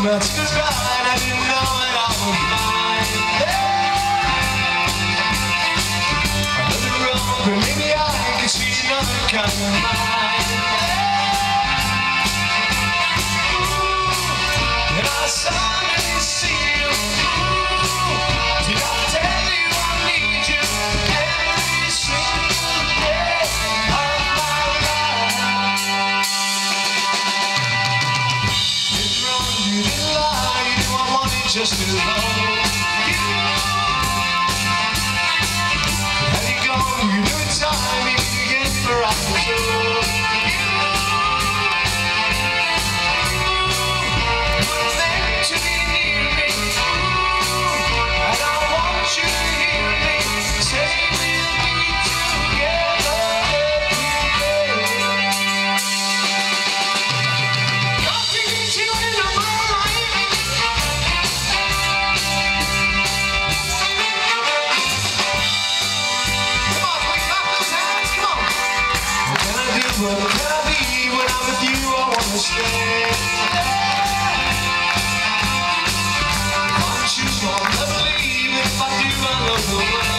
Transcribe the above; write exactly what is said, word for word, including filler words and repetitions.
felt so right, I didn't know it all was mine. Another road, but maybe I can see another kind of mind. Ooh, and I suddenly see you. Ooh, did I tell you I need you every single day of my life? Didn't run, you didn't lie, you knew I wanted just to love you. How you go, you knew it's time, you could get the right result. What can I be when I'm with you? I wanna stay. Why don't you wanna believe if I do, I know the way.